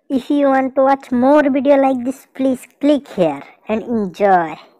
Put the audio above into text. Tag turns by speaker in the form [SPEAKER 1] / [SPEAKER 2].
[SPEAKER 1] If you want to watch more video like this, please click here and enjoy.